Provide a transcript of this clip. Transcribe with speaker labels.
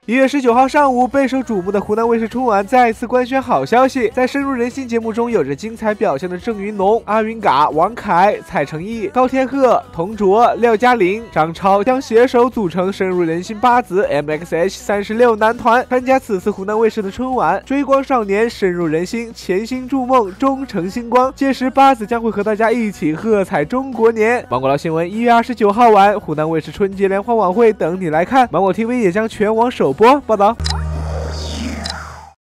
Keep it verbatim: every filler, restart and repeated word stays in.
Speaker 1: 一月十九号上午，备受瞩目的湖南卫视春晚再次官宣好消息，在深入人心节目中有着精彩表现的郑云龙、阿云嘎、王凯、蔡成毅、高天鹤、童卓、廖嘉玲、张超将携手组成深入人心八子 M X H 三十六男团，参加此次湖南卫视的春晚。追光少年，深入人心，潜心筑梦，终成星光。届时八子将会和大家一起喝彩中国年。芒果捞新闻一月二十九号晚，湖南卫视春节联欢晚会等你来看，芒果 T V 也将全网首播报道。